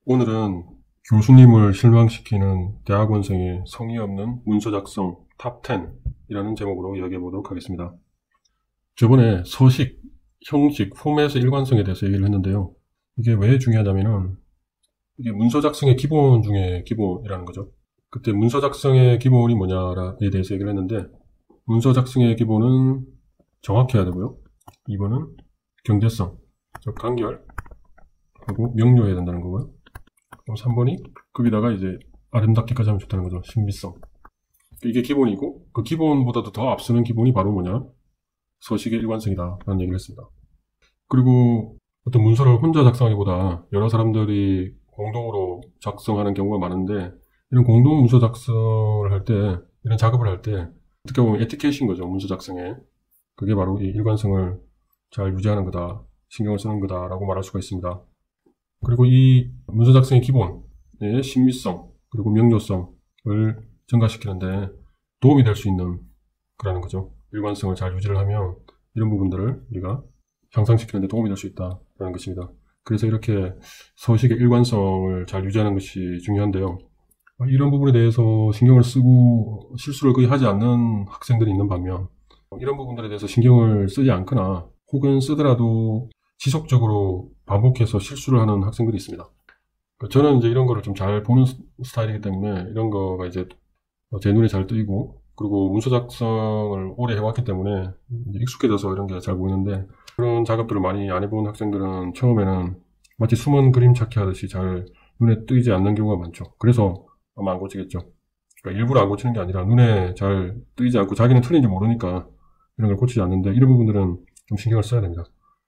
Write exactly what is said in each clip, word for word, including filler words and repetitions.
오늘은 교수님을 실망시키는 대학원생의 성의 없는 문서 작성 탑 텐이라는 제목으로 이야기해 보도록 하겠습니다. 저번에 서식, 형식, 포맷의 일관성에 대해서 얘기를 했는데요. 이게 왜 중요하냐면은 이게 문서 작성의 기본 중에 기본이라는 거죠. 그때 문서 작성의 기본이 뭐냐에 대해서 얘기를 했는데, 문서 작성의 기본은 정확해야 되고요. 이 번은 경제성, 즉 간결, 하고 명료해야 된다는 거고요. 그럼 삼 번이 거기다가 이제 아름답게까지 하면 좋다는 거죠. 신비성. 이게 기본이고, 그 기본보다도 더 앞서는 기본이 바로 뭐냐? 서식의 일관성이다 라는 얘기를 했습니다. 그리고 어떤 문서를 혼자 작성하기보다 여러 사람들이 공동으로 작성하는 경우가 많은데, 이런 공동 문서 작성을 할 때, 이런 작업을 할 때 어떻게 보면 에티켓인 거죠. 문서 작성에. 그게 바로 이 일관성을 잘 유지하는 거다, 신경을 쓰는 거다 라고 말할 수가 있습니다. 그리고 이 문서 작성의 기본의 신비성 그리고 명료성을 증가시키는데 도움이 될 수 있는 거라는 거죠. 일관성을 잘 유지를 하면 이런 부분들을 우리가 향상시키는 데 도움이 될 수 있다는 것입니다. 그래서 이렇게 서식의 일관성을 잘 유지하는 것이 중요한데요. 이런 부분에 대해서 신경을 쓰고 실수를 거의 하지 않는 학생들이 있는 반면, 이런 부분들에 대해서 신경을 쓰지 않거나 혹은 쓰더라도 지속적으로 반복해서 실수를 하는 학생들이 있습니다. 저는 이제 이런 거를 좀 잘 보는 스타일이기 때문에 이런 거가 이제 제 눈에 잘 뜨이고, 그리고 문서 작성을 오래 해왔기 때문에 익숙해져서 이런 게 잘 보이는데, 그런 작업들을 많이 안 해본 학생들은 처음에는 마치 숨은 그림 찾기 하듯이 잘 눈에 뜨이지 않는 경우가 많죠. 그래서 아마 안 고치겠죠. 그러니까 일부러 안 고치는 게 아니라 눈에 잘 뜨이지 않고 자기는 틀린지 모르니까 이런 걸 고치지 않는데, 이런 부분들은 좀 신경을 써야 됩니다.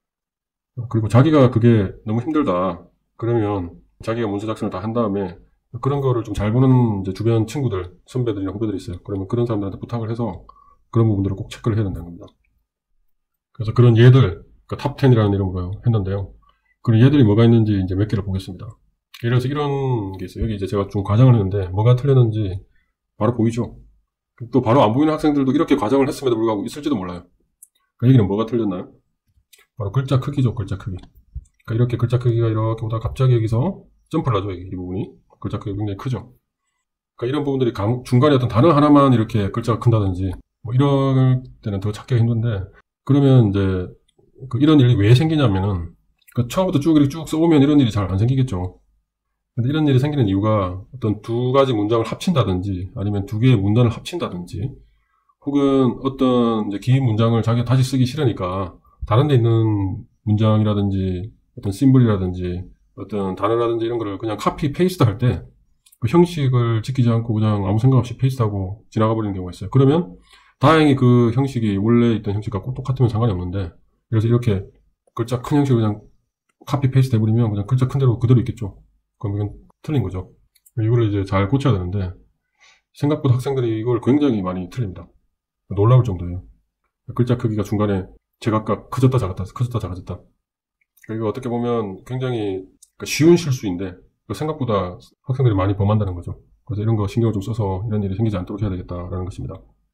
그리고 자기가 그게 너무 힘들다 그러면 자기가 문서 작성을 다 한 다음에 그런 거를 좀 잘 보는 이제 주변 친구들, 선배들이나 후배들이 있어요. 그러면 그런 사람들한테 부탁을 해서 그런 부분들을 꼭 체크를 해야 된다는 겁니다. 그래서 그런 예들, 그러니까 탑 텐이라는 이름으로 했는데요. 그런 예들이 뭐가 있는지 이제 몇 개를 보겠습니다. 예를 들어서 이런 게 있어요. 여기 이제 제가 좀 과장을 했는데 뭐가 틀렸는지 바로 보이죠. 또 바로 안 보이는 학생들도 이렇게 과장을 했음에도 불구하고 있을지도 몰라요. 그 얘기는 뭐가 틀렸나요? 바로 글자 크기죠. 글자 크기. 그러니까 이렇게 글자 크기가 이렇게 오다가 갑자기 여기서 점프를 하죠. 이 부분이. 글자 크기가 굉장히 크죠. 그러니까 이런 부분들이 감, 중간에 어떤 단어 하나만 이렇게 글자가 큰다든지 뭐 이럴 때는 더 찾기가 힘든데, 그러면 이제 그 이런 일이 왜 생기냐면은 그러니까 처음부터 쭉 이렇게 쭉 써오면 이런 일이 잘 안 생기겠죠. 근데 이런 일이 생기는 이유가 어떤 두 가지 문장을 합친다든지 아니면 두 개의 문단을 합친다든지 혹은 어떤 이제 긴 문장을 자기가 다시 쓰기 싫으니까 다른 데 있는 문장이라든지 어떤 심볼이라든지 어떤 단어라든지 이런 거를 그냥 카피 페이스트 할 때 그 형식을 지키지 않고 그냥 아무 생각 없이 페이스트하고 지나가 버리는 경우가 있어요. 그러면 다행히 그 형식이 원래 있던 형식과 똑같으면 상관이 없는데, 그래서 이렇게 글자 큰 형식을 그냥 카피 페이스트 해버리면 그냥 글자 큰 대로 그대로 있겠죠. 그럼 이건 틀린 거죠. 이거를 이제 잘 고쳐야 되는데 생각보다 학생들이 이걸 굉장히 많이 틀립니다. 놀라울 정도예요. 글자 크기가 중간에 제각각 커졌다 작았다 커졌다 작아졌다. 이거 어떻게 보면 굉장히 쉬운 실수인데 생각보다 학생들이 많이 범한다는 거죠. 그래서 이런 거 신경을 좀 써서 이런 일이 생기지 않도록 해야 되겠다라는 것입니다.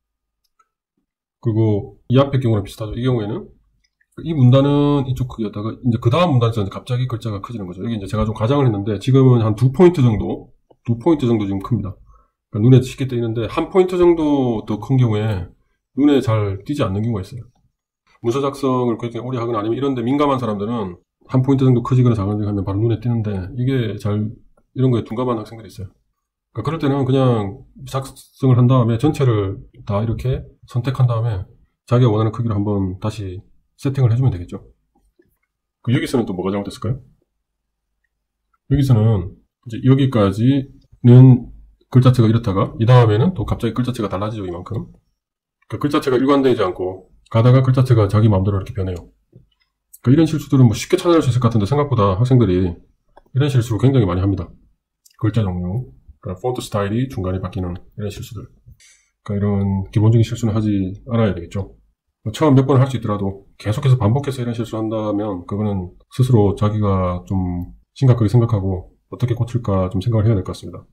그리고 이 앞의 경우랑 비슷하죠. 이 경우에는 이 문단은 이쪽 크기였다가 이제 그 다음 문단에서 갑자기 글자가 커지는 거죠. 여기 이제 제가 좀 과장을 했는데 지금은 한 두 포인트 정도, 두 포인트 정도 지금 큽니다. 그러니까 눈에 쉽게 띄는데 한 포인트 정도 더 큰 경우에 눈에 잘 띄지 않는 경우가 있어요. 문서 작성을 굉장히 오래 하거나 아니면 이런 데 민감한 사람들은 한 포인트 정도 커지거나 작아지거나 하면 바로 눈에 띄는데, 이게 잘 이런 거에 둔감한 학생들이 있어요. 그러니까 그럴 때는 그냥 작성을 한 다음에 전체를 다 이렇게 선택한 다음에 자기가 원하는 크기로 한번 다시 세팅을 해주면 되겠죠. 그 여기서는 또 뭐가 잘못됐을까요? 여기서는 이제 여기까지는 글자체가 이렇다가 이 다음에는 또 갑자기 글자체가 달라지죠. 이만큼. 그러니까 글자체가 일관되지 않고 가다가 글자체가 자기 마음대로 이렇게 변해요. 그러니까 이런 실수들은 뭐 쉽게 찾아낼 수 있을 것 같은데 생각보다 학생들이 이런 실수를 굉장히 많이 합니다. 글자 종류, 그러니까 폰트 스타일이 중간에 바뀌는 이런 실수들. 그러니까 이런 기본적인 실수는 하지 않아야 되겠죠. 처음 몇 번 할 수 있더라도 계속해서 반복해서 이런 실수를 한다면 그거는 스스로 자기가 좀 심각하게 생각하고 어떻게 고칠까 좀 생각을 해야 될 것 같습니다.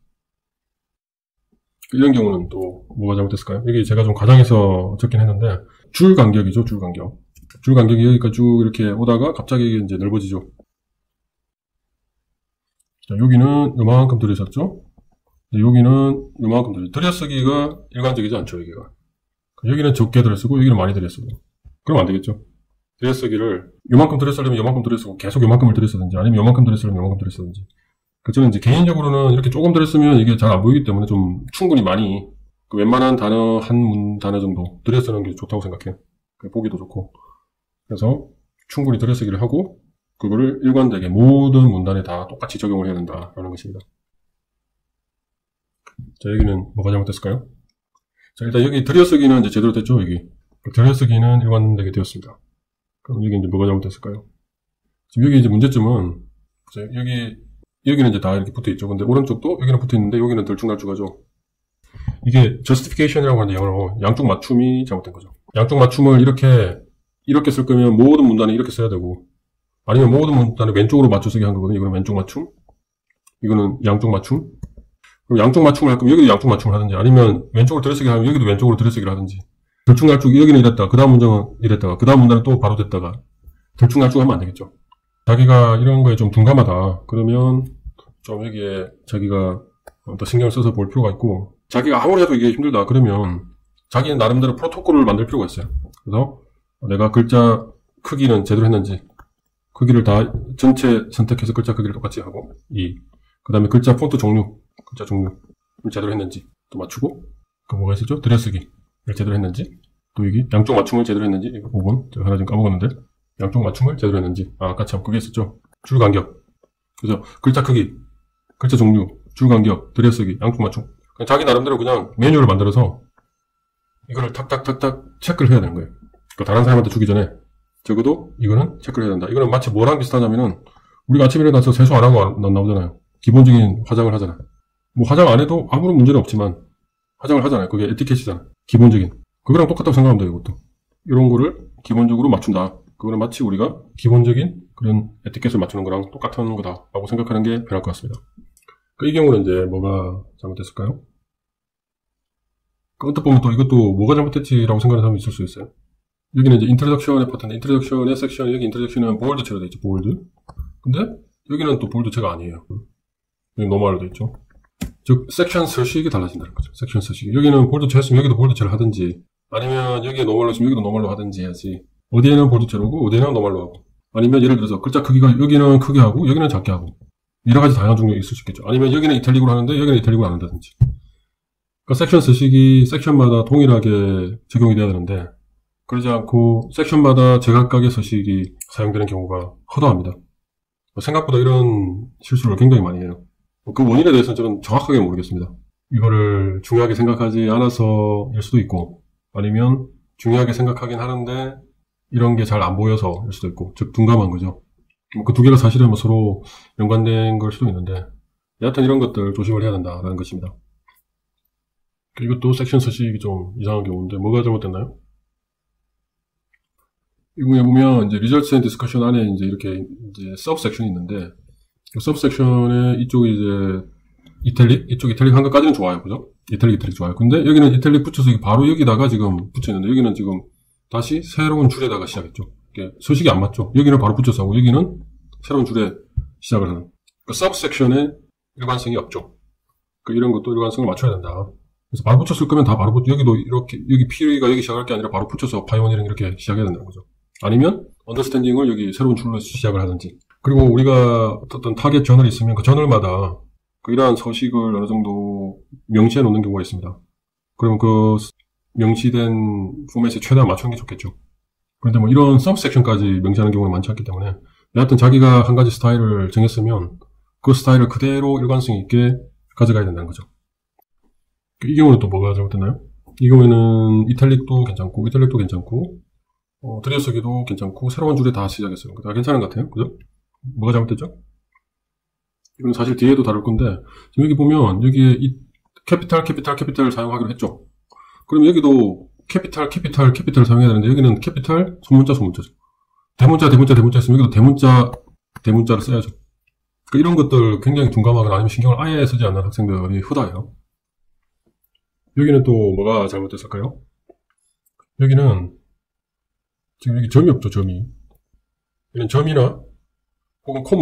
이런 경우는 또 뭐가 잘못됐을까요? 여기 제가 좀 과장해서 적긴 했는데 줄 간격이죠. 줄 간격. 줄 간격이 여기까지 쭉 이렇게 오다가 갑자기 이제 넓어지죠. 자, 여기는 요만큼 들어있었죠? 여기는 요만큼 들어있 들여쓰기가 일관적이지 않죠, 여기가. 여기는 적게 들여쓰고, 여기는 많이 들여쓰고. 그럼 안 되겠죠? 들여쓰기를 요만큼 들여쓰려면 요만큼 들여쓰고, 계속 요만큼을 들여쓰든지, 아니면 요만큼 들여쓰려면 요만큼 들여쓰든지. 그 저는 이제 개인적으로는 이렇게 조금 들였으면 이게 잘 안 보이기 때문에 좀 충분히 많이, 그 웬만한 단어, 한 문 단어 정도 들여쓰는 게 좋다고 생각해요. 보기도 좋고. 그래서 충분히 들여쓰기를 하고, 그거를 일관되게 모든 문단에 다 똑같이 적용을 해야 된다라는 것입니다. 자, 여기는 뭐가 잘못됐을까요? 자, 일단 여기 들여쓰기는 이제 제대로 됐죠, 여기. 들여쓰기는 일관되게 되었습니다. 그럼 여기 이제 뭐가 잘못됐을까요? 지금 여기 이제 문제점은, 여기, 여기는 이제 다 이렇게 붙어 있죠. 근데 오른쪽도 여기는 붙어 있는데 여기는 들쭉날쭉하죠. 이게 justification이라고 하는데 영어로 양쪽 맞춤이 잘못된 거죠. 양쪽 맞춤을 이렇게, 이렇게 쓸 거면 모든 문단에 이렇게 써야 되고, 아니면 모든 문단을 왼쪽으로 맞춰 쓰게 한 거거든요. 이거는 왼쪽 맞춤. 이거는 양쪽 맞춤. 그럼 양쪽 맞춤을 할 거면 여기도 양쪽 맞춤을 하든지, 아니면 왼쪽으로 들여쓰기 하면 여기도 왼쪽으로 들여쓰기를 하든지. 들쭉날쭉 여기는 이랬다가, 그 다음 문장은 이랬다가, 그 다음 문단은 또 바로 됐다가, 들쭉날쭉 하면 안 되겠죠. 자기가 이런 거에 좀 둔감하다. 그러면 좀 여기에 자기가 더 신경을 써서 볼 필요가 있고, 자기가 아무리 해도 이게 힘들다. 그러면 자기는 나름대로 프로토콜을 만들 필요가 있어요. 그래서 내가 글자 크기는 제대로 했는지, 크기를 다 전체 선택해서 글자 크기를 똑같이 하고, 이, 그 다음에 글자 폰트 종류, 글자 종류를 제대로 했는지 또 맞추고, 그 뭐가 있었죠? 들여쓰기를 제대로 했는지, 또 여기 양쪽 맞춤을 제대로 했는지, 오 번 제가 하나 지금 까먹었는데, 양쪽 맞춤을 제대로 했는지, 아, 아까 참 그게 있었죠? 줄 간격. 그래서 글자 크기, 글자 종류, 줄 간격, 들여쓰기, 양쪽 맞춤. 그냥 자기 나름대로 그냥 메뉴를 만들어서 이거를 탁탁탁탁 체크를 해야 되는 거예요. 그 다른 사람한테 주기 전에 적어도 이거는 체크를 해야 된다. 이거는 마치 뭐랑 비슷하냐면은 우리가 아침에 일어나서 세수 안 하고 안 나오잖아요. 기본적인 화장을 하잖아요. 뭐 화장 안 해도 아무런 문제는 없지만 화장을 하잖아요. 그게 에티켓이잖아요. 기본적인. 그거랑 똑같다고 생각하면 돼요. 이것도. 이런 거를 기본적으로 맞춘다. 그거는 마치 우리가 기본적인 그런 에티켓을 맞추는 거랑 똑같은 거다라고 생각하는 게 편할 것 같습니다. 그 이 경우는 이제 뭐가 잘못됐을까요? 그 언뜻 보면 또 이것도 뭐가 잘못됐지라고 생각하는 사람이 있을 수 있어요. 여기는 이제 인트로덕션의 파트인데, 인트로덕션의 섹션, 여기 인트로덕션은 볼드체로 되어 있죠, 볼드. 근데 여기는 또 볼드체가 아니에요. 여기 노멀로 되어 있죠. 즉 섹션 서식이 달라진다는 거죠. 섹션 서식이. 여기는 볼드체 했으면 여기도 볼드체를 하든지, 아니면 여기에 노멀로 했으면 여기도 노멀로 하든지 해야지. 어디에는 볼드체로고 어디에는 노멀로 하고, 아니면 예를 들어서 글자 크기가 여기는 크게 하고 여기는 작게 하고, 여러 가지 다양한 종류가 있을 수 있겠죠. 아니면 여기는 이탈릭으로 하는데 여기는 이탈릭으로 안 한다든지. 그러니까 섹션 서식이 섹션마다 동일하게 적용이 돼야 되는데, 그러지 않고 섹션마다 제각각의 서식이 사용되는 경우가 허다합니다. 생각보다 이런 실수를 굉장히 많이 해요. 그 원인에 대해서는 저는 정확하게 모르겠습니다. 이거를 중요하게 생각하지 않아서일 수도 있고, 아니면 중요하게 생각하긴 하는데 이런 게 잘 안 보여서일 수도 있고, 즉 둔감한 거죠. 그 두 개가 사실은 뭐 서로 연관된 걸 수도 있는데, 여하튼 이런 것들 조심을 해야 된다라는 것입니다. 이것도 섹션 서식이 좀 이상한 경우인데, 뭐가 잘못됐나요? 이거에 보면 이제 Results and Discussion 안에 이제 이렇게 이제 서브 섹션이 있는데, 서브 섹션에 이쪽이 이제 이탈릭, 이쪽 이탈릭 한 것까지는 좋아요, 그죠? 이탈릭, 이탈릭 좋아요. 근데 여기는 이탈릭 붙여서 바로 여기다가 지금 붙여 있는데, 여기는 지금 다시 새로운 줄에다가 시작했죠. 서식이 안 맞죠. 여기는 바로 붙여서 하고 여기는 새로운 줄에 시작을 하는. 그 서브 섹션에 일관성이 없죠. 그 이런 것도 일관성을 맞춰야 된다. 그래서 바로 붙였을 거면 다 바로 붙, 여기도 이렇게, 여기 P가 여기 시작할 게 아니라 바로 붙여서 파이오니어링 이렇게 시작해야 된다는 거죠. 아니면 언더스탠딩을 여기 새로운 줄로 시작을 하든지. 그리고 우리가 어떤 타겟 저널이 있으면 그 저널마다 그 이러한 서식을 어느 정도 명시해 놓는 경우가 있습니다. 그러면 그 명시된 포맷에 최대한 맞추는 게 좋겠죠. 그런데 뭐 이런 서브 섹션까지 명시하는 경우는 많지 않기 때문에, 여하튼 자기가 한 가지 스타일을 정했으면 그 스타일을 그대로 일관성 있게 가져가야 된다는 거죠. 이 경우는 또 뭐가 잘못됐나요? 이 경우에는 이탈릭도 괜찮고 이탈릭도 괜찮고 어, 들여쓰기도 괜찮고 새로운 줄에 다 시작했어요. 다 괜찮은 것 같아요. 그죠? 뭐가 잘못됐죠? 이건 사실 뒤에도 다룰 건데, 지금 여기 보면 여기에 이 캐피탈 캐피탈 캐피탈을 사용하기로 했죠. 그럼 여기도 캐피탈 캐피탈 캐피탈을 사용해야 되는데, 여기는 캐피탈 소문자 소문자죠. 대문자 대문자 대문자 했으면 여기도 대문자 대문자를 써야죠. 그러니까 이런 것들 굉장히 둔감하거나 아니면 신경을 아예 쓰지 않는 학생들이 흔해요. 여기는 또 뭐가 잘못됐을까요? 여기는 지금 여기 점이 없죠. 점이. 여기는 점이나 혹은 콤마,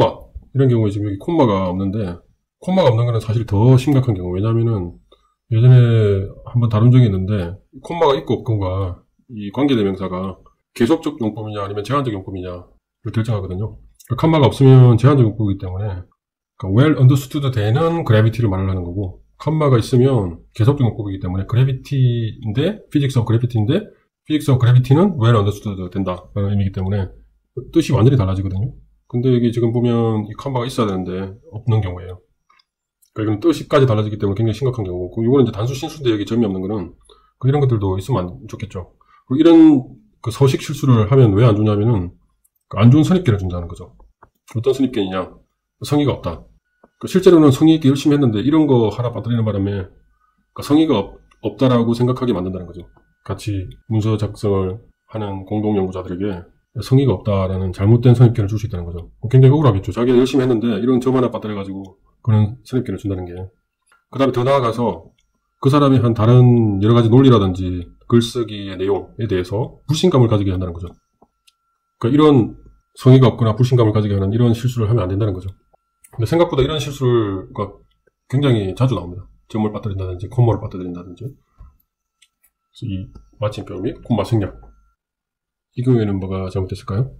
이런 경우에 지금 여기 콤마가 없는데, 콤마가 없는 거는 사실 더 심각한 경우. 왜냐면은 예전에 한번 다룬 적이 있는데, 콤마가 있고 없고가 이 관계대명사가 계속적 용법이냐 아니면 제한적 용법이냐를 결정하거든요. 콤마가 없으면 제한적 용법이기 때문에, 그러니까 well understood 되는 gravity를 말하는 거고, 콤마가 있으면 계속적 용법이기 때문에 gravity인데, physics of gravity인데, physics of gravity는 well understood 된다라는 의미이기 때문에 뜻이 완전히 달라지거든요. 근데 여기 지금 보면 이 콤마가 있어야 되는데 없는 경우예요. 그러니까 이건 뜻이까지 달라지기 때문에 굉장히 심각한 경우고, 이거는 이제 단수 신수인데 여기 점이 없는 거는 이런 것들도 있으면 안 좋겠죠. 그리고 이런 그 서식 실수를 하면 왜 안 좋냐면은 안 좋은 선입견을 준다는 거죠. 어떤 선입견이냐? 성의가 없다. 실제로는 성의 있게 열심히 했는데 이런 거 하나 빠뜨리는 바람에 성의가 없, 없다라고 생각하게 만든다는 거죠. 같이 문서 작성을 하는 공동 연구자들에게 성의가 없다라는 잘못된 선입견을 줄 수 있다는 거죠. 굉장히 억울하겠죠. 자기가 열심히 했는데 이런 점 하나 빠뜨려가지고 그런 선입견을 준다는 게. 그 다음에 더 나아가서 그 사람이 한 다른 여러 가지 논리라든지 글쓰기의 내용에 대해서 불신감을 가지게 한다는 거죠. 그러니까 이런 성의가 없거나 불신감을 가지게 하는 이런 실수를 하면 안 된다는 거죠. 근데 생각보다 이런 실수가 굉장히 자주 나옵니다. 점을 빠뜨린다든지 콤마를 빠뜨린다든지. 이 마침표 및 콤마 생략. 이 경우에는 뭐가 잘못됐을까요?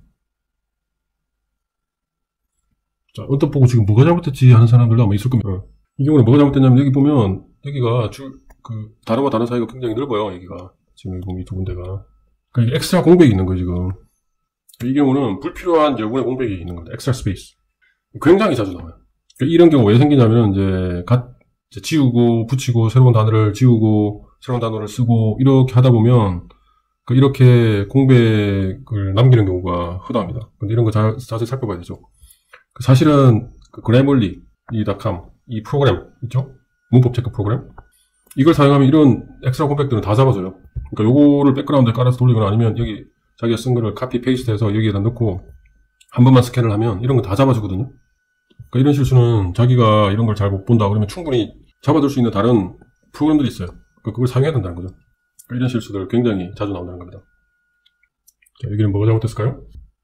자, 언뜻 보고 지금 뭐가 잘못됐지 하는 사람들도 아마 있을 겁니다. 이 경우는 뭐가 잘못됐냐면 여기 보면 여기가 줄, 그, 단어와 단어 사이가 굉장히 넓어요, 여기가. 지금 여기 보면 이 두 군데가. 그러니까 이게 엑스트라 공백이 있는 거예요, 지금. 이 경우는 불필요한 여분의 공백이 있는 겁니다. 엑스트라 스페이스. 굉장히 자주 나와요. 그러니까 이런 경우가 왜 생기냐면 이제 갓, 이제 지우고, 붙이고, 새로운 단어를 지우고, 새로운 단어를 쓰고, 이렇게 하다 보면, 그 이렇게 공백을 남기는 경우가 허다합니다. 근데 이런 거 자, 자세히 살펴봐야 되죠. 사실은, 그 그래멀리, 이 닷컴, 이 프로그램, 있죠? 문법 체크 프로그램? 이걸 사용하면 이런 엑스트라 공백들은 다 잡아줘요. 그러니까 요거를 백그라운드에 깔아서 돌리거나 아니면 여기 자기가 쓴 거를 카피 페이스트 해서 여기에다 넣고 한 번만 스캔을 하면 이런 거 다 잡아주거든요. 그러니까 이런 실수는 자기가 이런 걸 잘 못 본다 그러면 충분히 잡아줄 수 있는 다른 프로그램들이 있어요. 그러니까 그걸 사용해야 된다는 거죠. 그러니까 이런 실수들 굉장히 자주 나온다는 겁니다. 자, 여기는 뭐가 잘못됐을까요?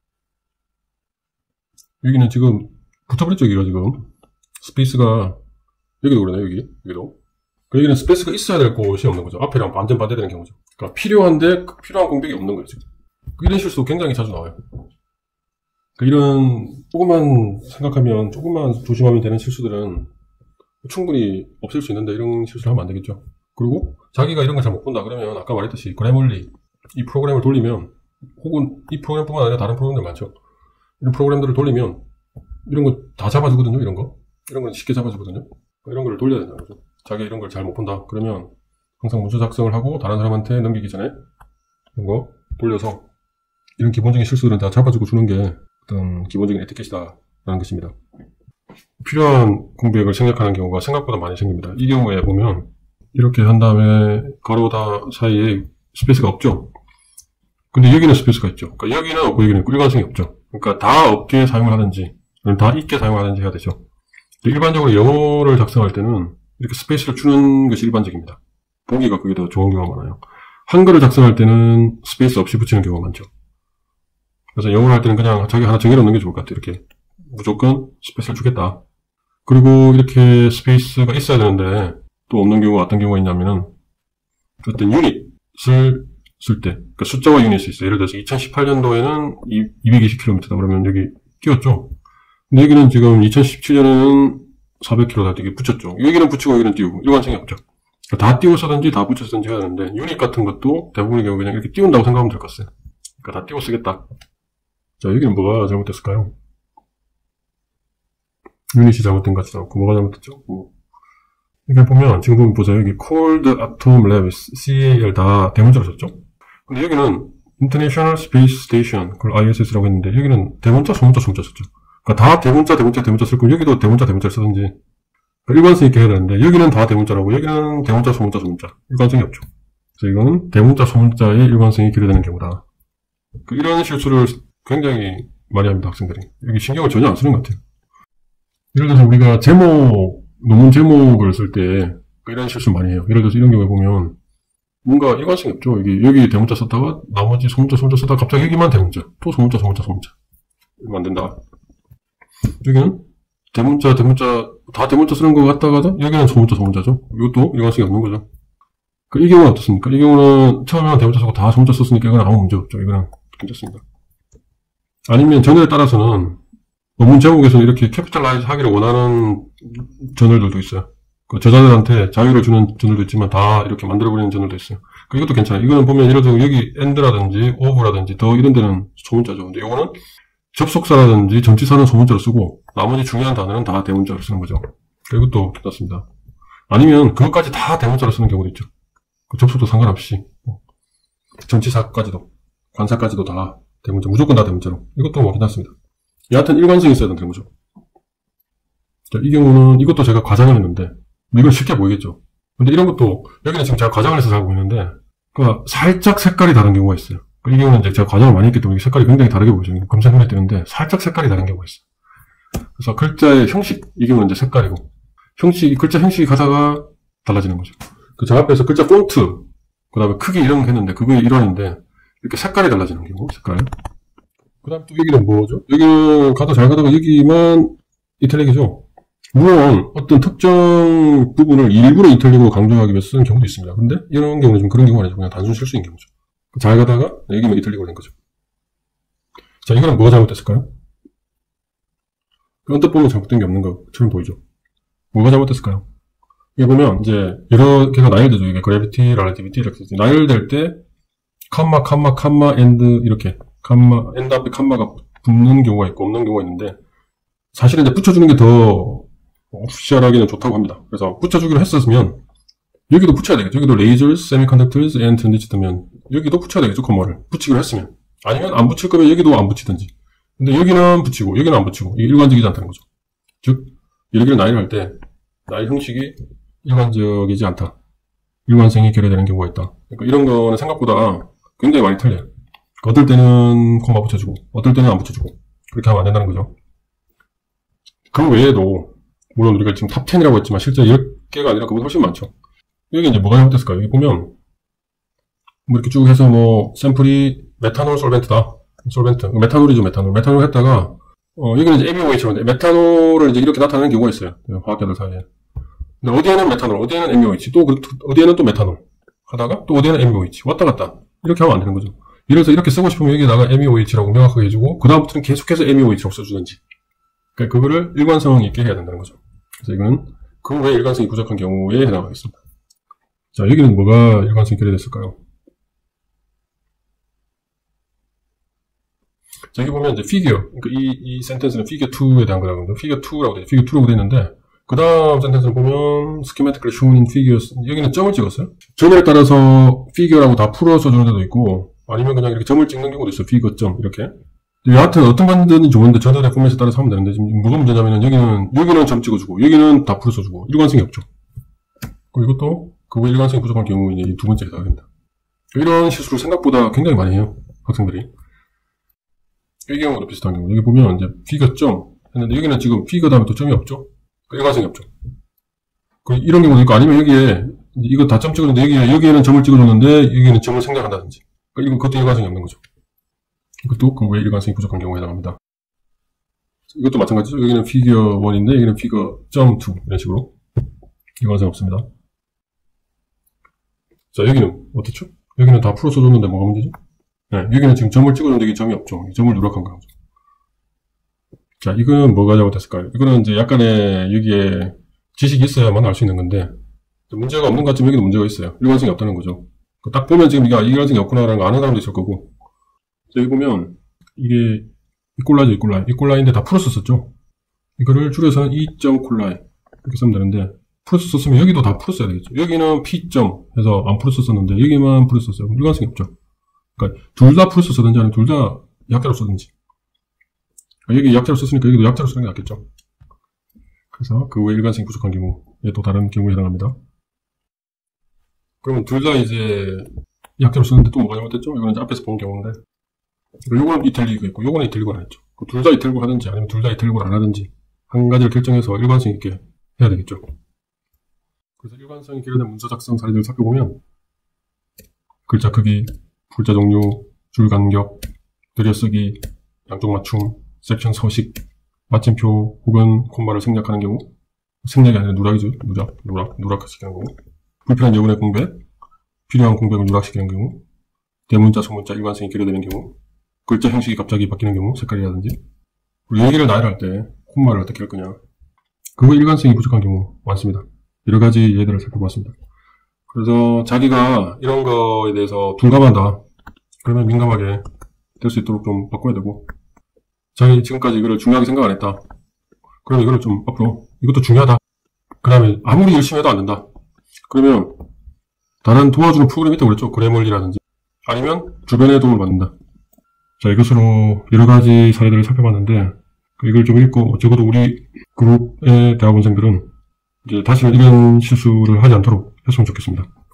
여기는 지금 붙어버렸죠, 여기가 지금. 스페이스가 여기도 그러네, 여기. 여기도. 여기는 스페이스가 있어야 될 곳이 없는 거죠. 앞에랑 완전 반대되는 경우죠. 그러니까 필요한데 그 필요한 공백이 없는 거예요, 지금. 이런 실수 굉장히 자주 나와요. 그러니까 이런 조금만 생각하면, 조금만 조심하면 되는 실수들은 충분히 없앨 수 있는데 이런 실수를 하면 안 되겠죠. 그리고 자기가 이런 걸 잘 못 본다 그러면 아까 말했듯이 그래멀리 이 프로그램을 돌리면, 혹은 이 프로그램뿐만 아니라 다른 프로그램들 많죠. 이런 프로그램들을 돌리면 이런 거 다 잡아주거든요. 이런 거 이런 건 쉽게 잡아주거든요. 이런 걸 돌려야 된다는 거죠. 자기가 이런 걸 잘 못 본다 그러면 항상 문서 작성을 하고 다른 사람한테 넘기기 전에 이런 거 돌려서 이런 기본적인 실수들은 다 잡아주고 주는 게 어떤 기본적인 에티켓이다라는 것입니다. 필요한 공백을 생략하는 경우가 생각보다 많이 생깁니다. 이 경우에 보면 이렇게 한 다음에 가로 다 사이에 스페이스가 없죠. 근데 여기는 스페이스가 있죠. 그러니까 여기는 없고 여기는 있고 일관성이 없죠. 그러니까 다 없게 사용을 하든지 다 있게 사용을 하든지 해야 되죠. 일반적으로 영어를 작성할 때는 이렇게 스페이스를 주는 것이 일반적입니다. 보기가 그게 더 좋은 경우가 많아요. 한글을 작성할 때는 스페이스 없이 붙이는 경우가 많죠. 그래서 영어를 할 때는 그냥 자기 하나 정해놓는 게 좋을 것 같아요. 이렇게 무조건 스페이스를 주겠다. 그리고 이렇게 스페이스가 있어야 되는데 또 없는 경우가 어떤 경우가 있냐면은 어떤 유닛을 쓸 때, 그러니까 숫자와 유닛이 있어요. 예를 들어서 이천십팔 년도에는 이백이십 킬로미터다 그러면 여기 띄웠죠. 근데 여기는 지금 이천십칠 년에는 사백 킬로미터다 이게 붙였죠. 여기는 붙이고 여기는 띄우고 일관성이 없죠. 그러니까 다 띄워서든지 다 붙였든지 해야 되는데 유닛 같은 것도 대부분의 경우 그냥 이렇게 띄운다고 생각하면 될 것 같아요. 그러니까 다 띄워 쓰겠다. 자, 여기는 뭐가 잘못됐을까요? 유닛이 잘못된 것 같지도 않고 뭐가 잘못됐죠? 뭐. 이렇게 보면 지금 보면 보세요. 여기 Cold Atom Labs, cal 다 대문자로 썼죠? 근데 여기는 International Space Station, 그걸 아이에스에스라고 했는데 여기는 대문자, 소문자, 소문자 썼죠. 그러니까 다 대문자, 대문자, 대문자 쓸 거면 여기도 대문자, 대문자를 쓰든지 그러니까 일관성 있게 해야 되는데 여기는 다 대문자라고 여기는 대문자, 소문자, 소문자 일관성이 없죠. 그래서 이거는 대문자, 소문자의 일관성이 기르되는 경우다. 그러니까 이런 실수를 굉장히 많이 합니다, 학생들이. 여기 신경을 전혀 안 쓰는 것 같아요. 예를 들어서 우리가 제목, 논문 제목을 쓸 때 이런 실수 많이 해요. 예를 들어서 이런 경우에 보면 뭔가 일관성이 없죠. 여기, 여기 대문자 썼다가 나머지 소문자, 소문자 썼다가 갑자기 여기만 대문자. 또 소문자, 소문자, 소문자. 이러면 안 된다. 여기는 대문자, 대문자, 다 대문자 쓰는 것 같다가도 여기는 소문자, 소문자죠. 이것도 일관성이 없는 거죠. 이 경우는 어떻습니까? 이 경우는 처음에는 대문자 쓰고 다 소문자 썼으니까 이건 아무 문제 없죠. 이거는 괜찮습니다. 아니면 저널에 따라서는 논문 제목에서 이렇게 캐피탈라이즈 하기를 원하는 저널들도 있어요. 그 저자들한테 자유를 주는 저널도 있지만 다 이렇게 만들어버리는 저널도 있어요. 이것도 괜찮아요. 이거는 보면 예를 들어 여기 and라든지 of라든지 더 이런 데는 소문자죠. 근데 이거는 접속사라든지 전치사는 소문자로 쓰고 나머지 중요한 단어는 다 대문자로 쓰는 거죠. 이것도 괜찮습니다. 아니면 그것까지 다 대문자로 쓰는 경우도 있죠. 그 접속도 상관없이 전치사까지도 관사까지도 다 대문자, 무조건 다 대문자로. 이것도 뭐 괜찮습니다. 여하튼 일관성이 있어야 된다는 거죠. 자, 이 경우는 이것도 제가 과장을 했는데 이건 쉽게 보이겠죠. 근데 이런 것도 여기는 지금 제가 과장을 해서 잘 보이는데 그러니까 살짝 색깔이 다른 경우가 있어요. 이 경우는 이제 제가 과정을 많이 했기 때문에 색깔이 굉장히 다르게 보이죠. 검색 눈에 띄는데 살짝 색깔이 다른 경우가 있어요. 그래서 글자의 형식, 이 경우는 이제 색깔이고 형식, 글자 형식이 가다가 달라지는 거죠. 그 저 앞에서 글자 폰트, 그 다음에 크기 이런 거 했는데 그거의 일환인데 이렇게 색깔이 달라지는 경우, 색깔. 그 다음 또 여기는 뭐죠? 여기는 가다 잘 가다가 여기만 이탈릭이죠. 물론 어떤 특정 부분을 일부러 이탈릭으로 강조하기 위해서 쓰는 경우도 있습니다. 근데 이런 경우는 좀 그런 경우가 아니죠. 그냥 단순 실수인 경우죠. 잘 가다가 여기만 이탈릭으로 된 거죠. 자, 이거는 뭐가 잘못됐을까요? 언뜻 보면 잘못된 게 없는 것처럼 보이죠. 뭐가 잘못됐을까요? 여기 보면 이제 여러 개가 나열되죠. 이게 그래비티, 랄리티비티 이렇게 나열될 때 컴마, 컴마, 컴마, 엔드 이렇게 컴마, 엔드 앞에 컴마가 붙는 경우가 있고 없는 경우가 있는데 사실은 이제 붙여주는 게 더 오피셜하기는 좋다고 합니다. 그래서 붙여주기로 했었으면 여기도 붙여야 되겠죠. 여기도 lasers, semiconductors, and transisto면 여기도 붙여야 되겠죠. 컴마를 붙이기로 했으면. 아니면 안 붙일 거면 여기도 안 붙이든지. 근데 여기는 붙이고 여기는 안 붙이고 이게 일관적이지 않다는 거죠. 즉 여기를 나열할 때 나열 형식이 일관적이지 않다. 일관성이 결여되는 경우가 있다. 그러니까 이런 거는 생각보다 굉장히 많이 틀려요. 어떨 때는 콤마 붙여주고 어떨 때는 안 붙여주고 그렇게 하면 안 된다는 거죠. 그 외에도 물론 우리가 지금 탑 텐이라고 했지만 실제 열 개가 아니라 그보다 훨씬 많죠. 여기 이제 뭐가 잘못됐을까요? 여기 보면 뭐 이렇게 쭉 해서 뭐 샘플이 메탄올 솔벤트다. 솔벤트. 메탄올이죠, 메탄올. 메탄올 했다가 어 여기는 이제 엠이오에이치로 메탄올을 이제 이렇게 나타내는 경우가 있어요. 화학계들 사이에. 근데 어디에는 메탄올, 어디에는 엠이오에이치, 또 어디에는 또 메탄올 하다가 또 어디에는 엠이오에이치 왔다 갔다 이렇게 하면 안 되는 거죠. 예를 들어서 이렇게 쓰고 싶으면 여기다가 엠이오에이치라고 명확하게 해주고 그 다음부터는 계속해서 엠이오에이치라고 써주든지. 그러니까 그거를 일관성 있게 해야 된다는 거죠. 그래서 이거는 그 외에 일관성이 부족한 경우에 해당하겠습니다. 자, 여기는 뭐가 일관성이 결여됐을까요? 자, 여기 보면 이제 figure, 그러니까 이, 이 센텐스는 figure 이에 대한 거라고 합니다. figure 이라고 돼, figure 이라고 돼 있는데, 그 다음 센텐스를 보면 schematically shown in figures, 여기는 점을 찍었어요. 점에 따라서 figure라고 다 풀어 써주는 데도 있고, 아니면 그냥 이렇게 점을 찍는 경우도 있어요. figure 점, 이렇게. 여하튼 어떤 관계든 좋은데 저널의 포맷에 따라서 하면 되는데, 지금 뭐가 문제냐면은 여기는, 여기는 점 찍어주고, 여기는 다 풀어 써주고, 일관성이 없죠. 그리고 이것도, 그거 일관성이 부족한 경우, 이제 이 두 번째가 나갑니다. 이런 실수를 생각보다 굉장히 많이 해요. 학생들이. 이 경우도 비슷한 경우. 여기 보면 이제 figure 점 했는데, 여기는 지금 figure 다음에 또 점이 없죠? 일관성이 없죠. 이런 경우도 있고, 아니면 여기에, 이거 다 점 찍었는데, 여기에, 여기에는 점을 찍어줬는데, 여기에는 점을 생략한다든지. 이건 그것도 일관성이 없는 거죠. 이것도 그 외에 일관성이 부족한 경우에 해당합니다. 이것도 마찬가지죠. 여기는 figure 일인데, 여기는 figure 점 이. 이런 식으로. 일관성이 없습니다. 자, 여기는 어떻죠? 여기는 다 풀어 써줬는데 뭐가 문제죠? 네, 여기는 지금 점을 찍어줬는데 여기 점이 없죠. 점을 누락한 거죠. 자, 이거는 뭐가 잘못됐을까요? 이거는 이제 약간의 여기에 지식이 있어야만 알 수 있는 건데, 문제가 없는 것 같지만 여기도 문제가 있어요. 일관성이 없다는 거죠. 딱 보면 지금 이게 일관성이 없구나라는 거 아는 사람도 있을 거고, 여기 보면 이게 이꼴라이죠, 이꼴라이. 이꼴라이인데 다 풀어 썼었죠. 이거를 줄여서는 이 점 콜라이 이렇게 쓰면 되는데, 풀어 썼으면 여기도 다 풀어 써야 되겠죠. 여기는 P 점 해서 안 풀어 썼었는데 여기만 풀어 썼어요. 일관성이 없죠. 그러니까 둘 다 풀어 썼든지 아니면 둘 다 약자로 쓰든지. 여기 약자로 썼으니까 여기도 약자로 쓰는 게 낫겠죠. 그래서 그 외에 일관성이 부족한 경우에 또 다른 경우에 해당합니다. 그러면 둘 다 이제 약자로 쓰는데 또 뭐가 잘못됐죠? 이거는 이제 앞에서 본 경우인데, 요거는 이탈리그가 있고 요거는 이탈리그가 안 했죠. 둘 다 이탈리그 하든지 아니면 둘 다 이탈리그를 안 하든지 한 가지를 결정해서 일관성 있게 해야 되겠죠. 그래서 일관성이 결여된 문서 작성 사례들을 살펴보면 글자 크기, 글자 종류, 줄 간격, 들여쓰기, 양쪽 맞춤, 섹션 서식, 마침표 혹은 콤마를 생략하는 경우, 생략이 아니라 누락이죠. 누락, 누락, 누락시키는 경우, 불필요한 여분의 공백, 필요한 공백을 누락시키는 경우, 대문자, 소문자, 일관성이 결여되는 경우, 글자 형식이 갑자기 바뀌는 경우, 색깔이라든지, 그리고 얘기를 나열할 때 콤마를 어떻게 할 거냐, 그거 일관성이 부족한 경우 많습니다. 여러 가지 예들을 살펴봤습니다. 그래서 자기가 이런 거에 대해서 둔감하다, 그러면 민감하게 될 수 있도록 좀 바꿔야 되고, 자기 지금까지 이거를 중요하게 생각 안 했다, 그러면 이거를 좀 앞으로 이것도 중요하다, 그 다음에 아무리 열심히 해도 안 된다, 그러면 다른 도와주는 프로그램 있다고 그랬죠. 그래멀리라든지 아니면 주변의 도움을 받는다. 자, 이것으로 여러 가지 사례들을 살펴봤는데, 이걸 좀 읽고 적어도 우리 그룹의 대학원생들은 이제 다시는 이런 실수를 하지 않도록 했으면 좋겠습니다.